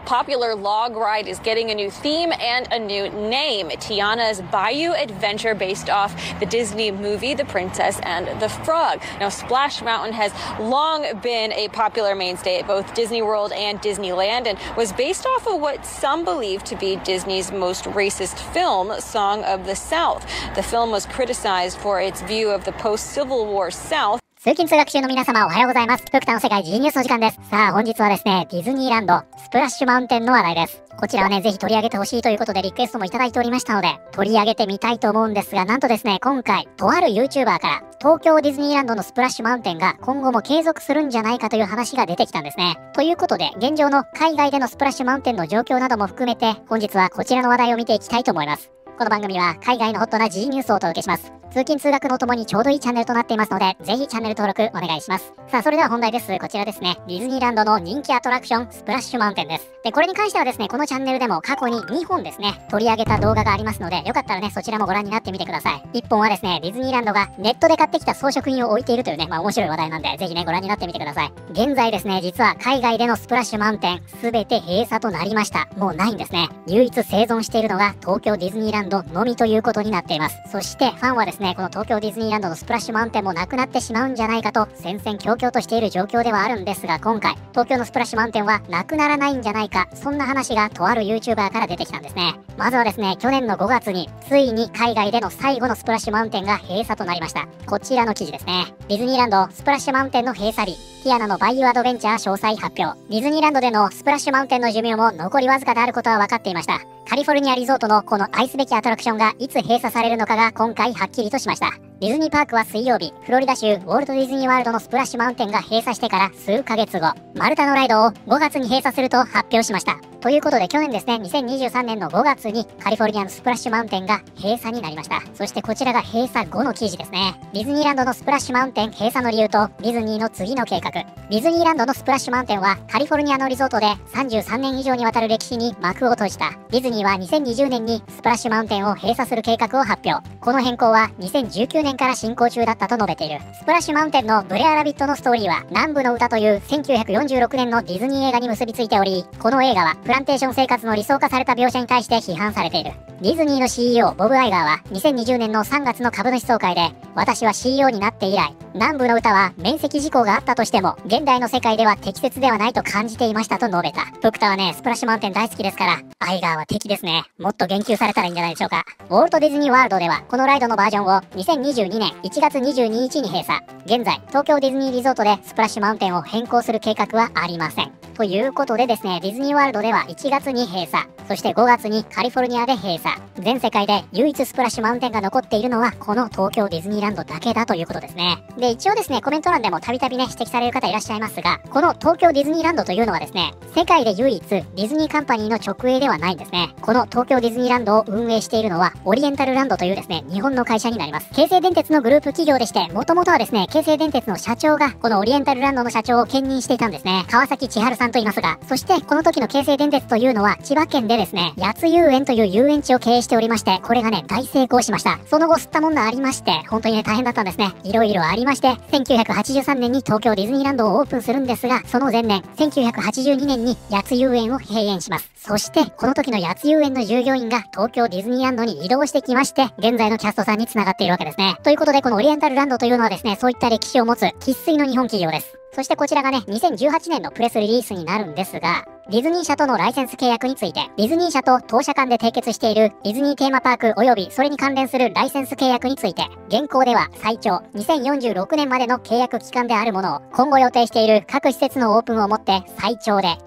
popular log ride is getting a new theme and a new name. Tiana's Bayou Adventure, based off the Disney movie The Princess and the Frog. Now, Splash Mountain has long been a popular mainstay at both Disney World and Disneyland, and was based off of what some believe to be Disney's most racist film, Song of the South. The film was criticized for its view of the post-Civil War South. 通勤通学中の皆様おはようございます。福田の世界 G ニュースの時間です。さあ本日はですね、ディズニーランドスプラッシュマウンテンの話題です。こちらはね、ぜひ取り上げてほしいということでリクエストもいただいておりましたので、取り上げてみたいと思うんですが、なんとですね、今回、とある YouTuber から東京ディズニーランドのスプラッシュマウンテンが今後も継続するんじゃないかという話が出てきたんですね。ということで、現状の海外でのスプラッシュマウンテンの状況なども含めて、本日はこちらの話題を見ていきたいと思います。この番組は海外のホットな G ニュースをお届けします。通勤通学のともにちょうどいいチャンネルとなっていますので、ぜひチャンネル登録お願いします。さあ、それでは本題です。こちらですね。ディズニーランドの人気アトラクション、スプラッシュマウンテンです。で、これに関してはですね、このチャンネルでも過去に2本ですね、取り上げた動画がありますので、よかったらね、そちらもご覧になってみてください。1本はですね、ディズニーランドがネットで買ってきた装飾品を置いているというね、面白い話題なんで、ぜひね、ご覧になってみてください。現在ですね、実は海外でのスプラッシュマウンテン、すべて閉鎖となりました。もうないんですね。唯一生存しているのが東京ディズニーランドのみということになっています。そしてファンはですね、この東京ディズニーランドのスプラッシュマウンテンもなくなってしまうんじゃないかと戦々恐々としている状況ではあるんですが、今回東京のスプラッシュマウンテンはなくならないんじゃないか、そんな話がとある YouTuber から出てきたんですね。まずはですね、去年の5月についに海外での最後のスプラッシュマウンテンが閉鎖となりました。こちらの記事ですね。ディズニーランドスプラッシュマウンテンの閉鎖日、ティアナのバイオアドベンチャー詳細発表。ディズニーランドでのスプラッシュマウンテンの寿命も残りわずかであることは分かっていました。カリフォルニアリゾートのこの愛すべきアトラクションがいつ閉鎖されるのかが今回はっきりとしました。ディズニーパークは水曜日、フロリダ州ウォルト・ディズニーワールドのスプラッシュマウンテンが閉鎖してから数ヶ月後、マルタのライドを5月に閉鎖すると発表しました。ということで去年ですね、2023年の5月にカリフォルニアのスプラッシュマウンテンが閉鎖になりました。そしてこちらが閉鎖後の記事ですね。ディズニーランドのスプラッシュマウンテン閉鎖の理由とディズニーの次の計画。ディズニーランドのスプラッシュマウンテンはカリフォルニアのリゾートで33年以上にわたる歴史に幕を閉じた。ディズニーは2020年にスプラッシュマウンテンを閉鎖する計画を発表。この変更は2019年から進行中だったと述べている。スプラッシュマウンテンのブレアラビットのストーリーは南部の歌という1946年のディズニー映画に結びついており、この映画はプランテーション生活の理想化された描写に対して批判されている。ディズニーの CEO ボブ・アイガーは2020年の3月の株主総会で、私は CEO になって以来、南部の歌は面積事項があったとしても現代の世界では適切ではないと感じていましたと述べた。福田はね、スプラッシュマウンテン大好きですから、アイガーは敵ですね。もっと言及されたらいいんじゃないでしょうか。ウォルト・ディズニーワールドではこのライドのバージョンを2022年1月22日に閉鎖。現在東京ディズニーリゾートでスプラッシュマウンテンを変更する計画はありません。ということでですね、ディズニーワールドでは1月に閉鎖、そして5月にカリフォルニアで閉鎖。全世界で唯一スプラッシュマウンテンが残っているのはこの東京ディズニーランドだけだということですね。で、一応ですね、コメント欄でもたびたびね、指摘される方いらっしゃいますが、この東京ディズニーランドというのはですね、世界で唯一ディズニーカンパニーの直営ではないんですね。この東京ディズニーランドを運営しているのはオリエンタルランドというですね、日本の会社になります。京成電鉄のグループ企業でして、もともとはですね、京成電鉄の社長がこのオリエンタルランドの社長を兼任していたんですね。川崎千春さんと言いますが、そしてこの時の京成電鉄というのは千葉県でですね、八津遊園という遊園地を経営しておりまして、これがね、大成功しました。その後吸ったもんがありまして、本当にね、大変だったんですね。いろいろありまして、1983年に東京ディズニーランドをオープンするんですが、その前年、1982年に八津遊園を閉園します。そして、この時の八津遊園の従業員が東京ディズニーランドに移動してきまして、現在のキャストさんに繋がっているわけですね。ということで、このオリエンタルランドというのはですね、そういった歴史を持つ生粋の日本企業です。そしてこちらがね、2018年のプレスリリースになるんですが、ディズニー社とのライセンス契約について、ディズニー社と当社間で締結しているディズニーテーマパーク及びそれに関連するライセンス契約について、現行では最長2046年までの契約期間であるものを、今後予定している各施設のオープンをもって最長で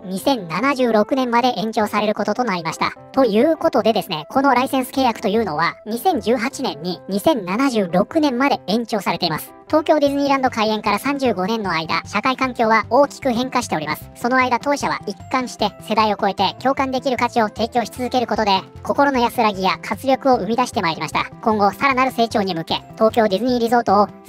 2076年まで延長されることとなりました。ということでですね、このライセンス契約というのは2018年に2076年まで延長されています。東京ディズニーランド開園から35年の間、社会環境は大きく変化しております。その間、当社は一貫して世代を超えて共感できる価値を提供し続けることで、心の安らぎや活力を生み出してまいりました。今後、さらなる成長に向け、東京ディズニーリゾートを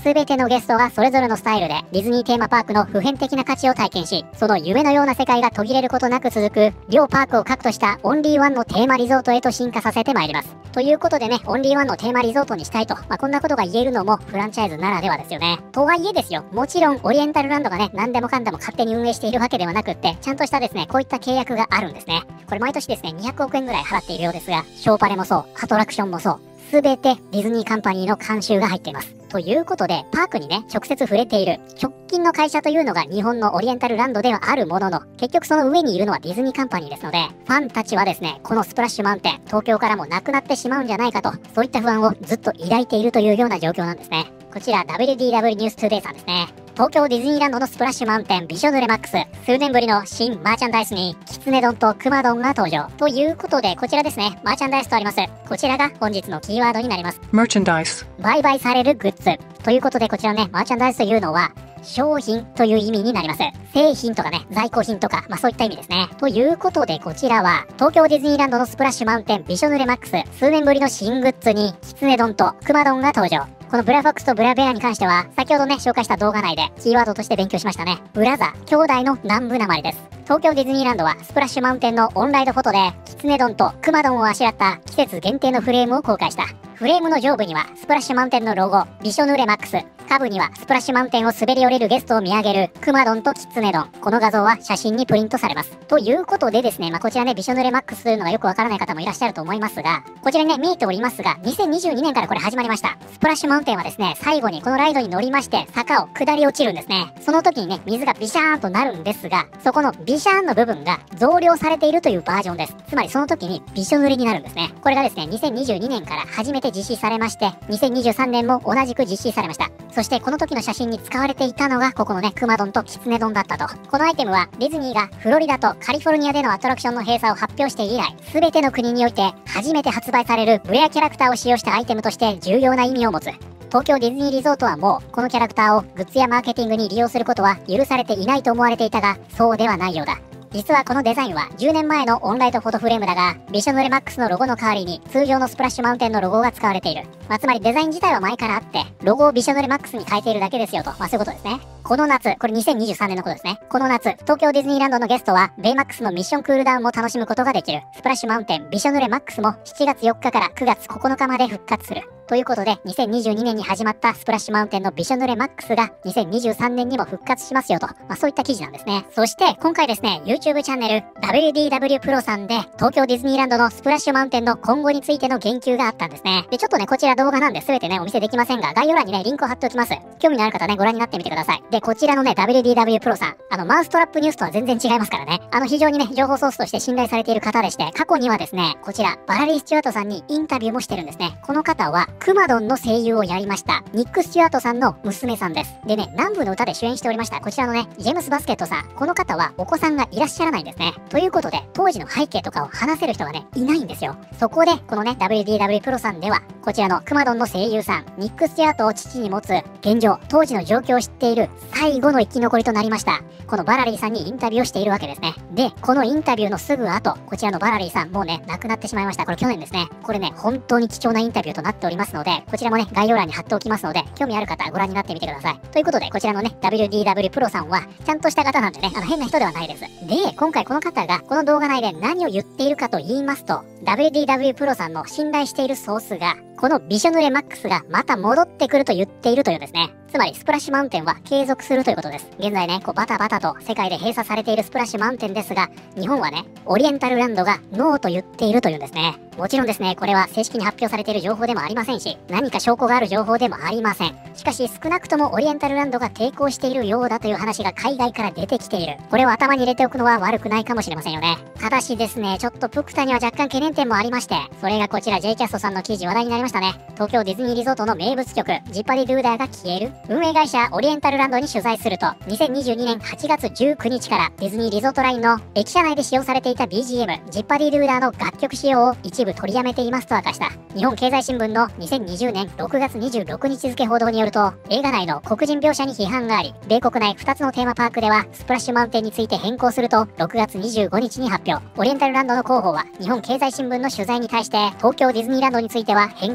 全てのゲストがそれぞれのスタイルでディズニーテーマパークの普遍的な価値を体験し、その夢のような世界が途切れることなく続く、両パークを核としたオンリーワンのテーマリゾートへと進化させてまいります。ということでね、オンリーワンのテーマリゾートにしたいと、こんなことが言えるのもフランチャイズならではですよね。とはいえですよ、もちろんオリエンタルランドがね、何でもかんでも勝手に運営しているわけではなくって、ちゃんとしたですね、こういった契約があるんですね。これ毎年ですね、200億円ぐらい払っているようですが、ショーパレもそう、アトラクションもそう、すべてディズニーカンパニーの監修が入っています。ということで、パークにね、直接触れている直近の会社というのが日本のオリエンタルランドではあるものの、結局その上にいるのはディズニーカンパニーですので、ファンたちはですね、このスプラッシュマウンテン、東京からもなくなってしまうんじゃないかと、そういった不安をずっと抱いているというような状況なんですね。こちら WDW ニューストゥデイさんですね。東京ディズニーランドのスプラッシュマウンテンびしょ濡れマックス、数年ぶりの新マーチャンダイスにキツネ丼とくま丼が登場ということで、こちらですね、マーチャンダイスとあります。こちらが本日のキーワードになります。 Merchandise. 売買されるグッズということで、こちらね、マーチャンダイスというのは商品という意味になります。製品とかね、在庫品とか、そういった意味ですね。ということで、こちらは東京ディズニーランドのスプラッシュマウンテンびしょ濡れマックス、数年ぶりの新グッズにキツネ丼とくま丼が登場。このブラフォックスとブラベアに関しては、先ほどね、紹介した動画内でキーワードとして勉強しましたね。ブラザー、兄弟の南部なまりです。東京ディズニーランドはスプラッシュマウンテンのオンライドフォトで、キツネ丼とくま丼をあしらった季節限定のフレームを公開した。フレームの上部にはスプラッシュマウンテンのロゴ、びしょ濡れマックス。下部にはスプラッシュマウンテンを滑り降りるゲストを見上げるくま丼とキツネ丼。この画像は写真にプリントされます。ということでですね、こちらね、びしょ濡れマックスというのがよくわからない方もいらっしゃると思いますが、こちらにね、見えておりますが、2022年からこれ始まりました。スプラッシュマウンテンはですね、最後にこのライドに乗りまして、坂を下り落ちるんですね。その時にね、水がビシャーンとなるんですが、そこのビシャーンの部分が増量されているというバージョンです。つまりその時にびしょ濡れになるんですね。これがですね、2022年から初めて実施されまして、2023年も同じく実施されました。そしてこの時の写真に使われていたのがここのね、くま丼とキツネ丼だったと。このアイテムはディズニーがフロリダとカリフォルニアでのアトラクションの閉鎖を発表して以来、全ての国において初めて発売されるブレアキャラクターを使用したアイテムとして重要な意味を持つ。東京ディズニーリゾートはもうこのキャラクターをグッズやマーケティングに利用することは許されていないと思われていたが、そうではないようだ。実はこのデザインは10年前のオンライトフォトフレームだが、びしょ濡れマックスのロゴの代わりに通常のスプラッシュマウンテンのロゴが使われている。つまりデザイン自体は前からあって、ロゴをびしょ濡れマックスに変えているだけですよと、そういうことですね。この夏、これ2023年のことですね。この夏、東京ディズニーランドのゲストは、ベイマックスのミッションクールダウンも楽しむことができる。スプラッシュマウンテンびしょ濡れマックスも7月4日から9月9日まで復活する。ということで、2022年に始まったスプラッシュマウンテンのびしょ濡れマックスが2023年にも復活しますよと、そういった記事なんですね。そして今回ですね、YouTube チャンネル WDW プロさんで東京ディズニーランドのスプラッシュマウンテンの今後についての言及があったんですね。で、ちょっとね、こちら動画なんで全てね、お見せできませんが、概要欄にね、リンクを貼っておきます。興味のある方ね、ご覧になってみてください。で、こちらのね、WDW プロさん、マウストラップニュースとは全然違いますからね。非常にね、情報ソースとして信頼されている方でして、過去にはですね、こちら、バラリー・スチュワートさんにインタビューもしてるんですね。この方は、くま丼の声優をやりました、ニック・スチュワートさんの娘さんです。でね、南部の歌で主演しておりました、こちらのね、ジェームス・バスケットさん。この方は、お子さんがいらっしゃらないんですね。ということで、当時の背景とかを話せる人がね、いないんですよ。そこで、このね、WDW プロさんでは、こちらのくま丼の声優さん、ニック・スチュワートを父に持つ、現状、当時の状況を知っている、最後の生き残りとなりました。このバラリーさんにインタビューをしているわけですね。で、このインタビューのすぐ後、こちらのバラリーさん、もうね、亡くなってしまいました。これ去年ですね。これね、本当に貴重なインタビューとなっておりますので、こちらもね、概要欄に貼っておきますので、興味ある方、ご覧になってみてください。ということで、こちらのね、WDW プロさんは、ちゃんとした方なんでね、変な人ではないです。で、今回この方が、この動画内で何を言っているかと言いますと、WDW プロさんの信頼しているソースが、このびしょ濡れマックスがまた戻ってくると言っているというんですね。つまりスプラッシュマウンテンは継続するということです。現在ね、バタバタと世界で閉鎖されているスプラッシュマウンテンですが、日本はね、オリエンタルランドがノーと言っているというんですね。もちろんですね、これは正式に発表されている情報でもありませんし、何か証拠がある情報でもありません。しかし少なくともオリエンタルランドが抵抗しているようだという話が海外から出てきている。これを頭に入れておくのは悪くないかもしれませんよね。ただしですね、ちょっとプクタには若干懸念点もありまして、それがこちら J キャストさんの記事話題になりましたね。東京ディズニーリゾートの名物曲、ジッパディドゥーダーが消える。運営会社オリエンタルランドに取材すると、2022年8月19日からディズニーリゾートラインの駅舎内で使用されていた BGM、ジッパディドゥーダーの楽曲使用を一部取りやめていますと明かした。日本経済新聞の2020年6月26日付報道によると、映画内の黒人描写に批判があり、米国内2つのテーマパークではスプラッシュマウンテンについて変更すると6月25日に発表。オリエンタルランドの広報は日本経済新聞の取材に対して、東京ディズニーランドについては変更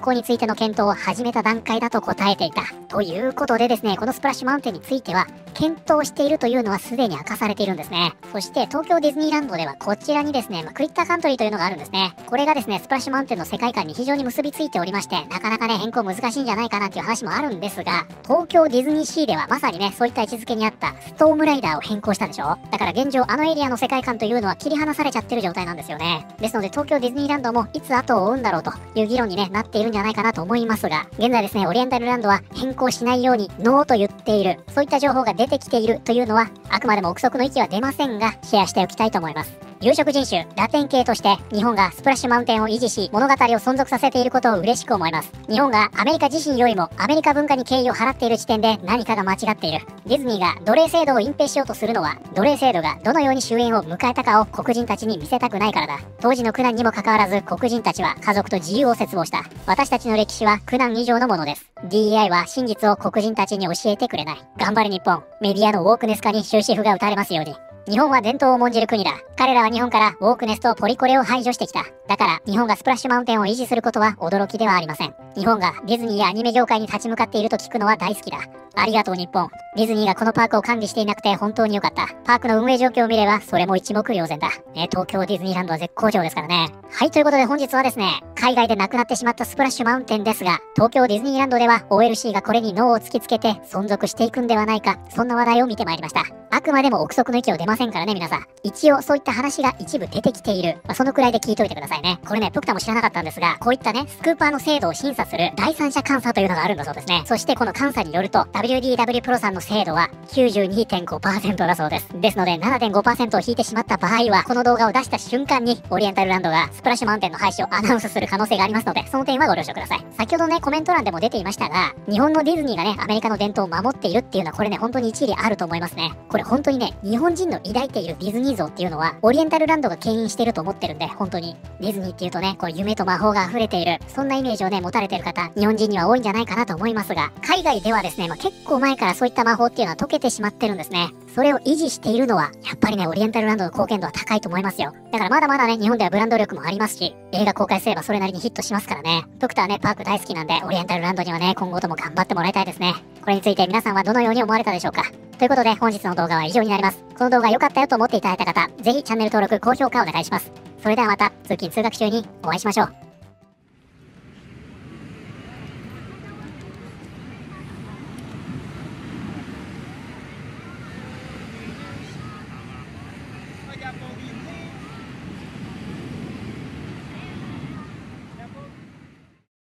行についての検討を始めた段階だと答えていた。ということでですね、このスプラッシュマウンテンについては、検討しているというのはすでに明かされているんですね。そして東京ディズニーランドではこちらにですね、クリッターカントリーというのがあるんですね。これがですね、スプラッシュマウンテンの世界観に非常に結びついておりまして、なかなかね、変更難しいんじゃないかなっていう話もあるんですが、東京ディズニーシーではまさにね、そういった位置づけにあったストームライダーを変更したでしょ。だから現状あのエリアの世界観というのは切り離されちゃってる状態なんですよね。ですので東京ディズニーランドもいつ後を追うんだろうという議論に、ね、なっているんじゃないかなと思いますが、現在ですね、オリエンタルランドは変更しないようにノーと言っている、そういった情報が出てきているというのは、あくまでも憶測の域は出ませんが、シェアしておきたいと思います。有色人種、ラテン系として日本がスプラッシュマウンテンを維持し、物語を存続させていることを嬉しく思います。日本がアメリカ自身よりもアメリカ文化に敬意を払っている時点で何かが間違っている。ディズニーが奴隷制度を隠蔽しようとするのは、奴隷制度がどのように終焉を迎えたかを黒人たちに見せたくないからだ。当時の苦難にもかかわらず黒人たちは家族と自由を切望した。私たちの歴史は苦難以上のものです。DEI は真実を黒人たちに教えてくれない。頑張れ日本。メディアのウォークネス化に終止符が打たれますように。日本は伝統を重んじる国だ。彼らは日本からウォークネスとポリコレを排除してきた。だから日本がスプラッシュマウンテンを維持することは驚きではありません。日本がディズニーやアニメ業界に立ち向かっていると聞くのは大好きだ。ありがとう日本。ディズニーがこのパークを管理していなくて本当に良かった。パークの運営状況を見ればそれも一目瞭然だ。ね、東京ディズニーランドは絶好調ですからね。はい、ということで本日はですね、海外でなくなってしまったスプラッシュマウンテンですが、東京ディズニーランドでは OLC がこれにノーを突きつけて存続していくんではないか、そんな話題を見てまいりました。あくまでも憶測の域を出ませんからね、皆さん。一応そういった話が一部出てきている。そのくらいで聞いといてくださいね。これね、プクタも知らなかったんですが、こういったね、スクーパーの精度を審査する第三者監査というのがあるんだそうですね。そしてこの監査によると、WDW プロさんの精度は 92.5% だそうです。ですので、7.5% を引いてしまった場合は、この動画を出した瞬間に、オリエンタルランドがスプラッシュマウンテンの廃止をアナウンスする可能性がありますので、その点はご了承ください。先ほどね、コメント欄でも出ていましたが、日本のディズニーがね、アメリカの伝統を守っているっていうのは、これね、本当に一理あると思いますね。これ本当にね、日本人の抱いているディズニー像っていうのは、オリエンタルランドが牽引してると思ってるんで、本当に。ディズニーっていうとね、こう夢と魔法が溢れている、そんなイメージをね、持たれてる方、日本人には多いんじゃないかなと思いますが、海外ではですね、結構前からそういった魔法っていうのは解けてしまってるんですね。それを維持しているのは、やっぱりね、オリエンタルランドの貢献度は高いと思いますよ。だからまだまだね、日本ではブランド力もありますし、映画公開すればそれなりにヒットしますからね。ドクターね、パーク大好きなんで、オリエンタルランドにはね、今後とも頑張ってもらいたいですね。これについて皆さんはどのように思われたでしょうか。ということで、本日の動画は以上になります。この動画良かったよと思っていただいた方、ぜひチャンネル登録、高評価お願いします。それではまた、通勤通学中にお会いしましょう。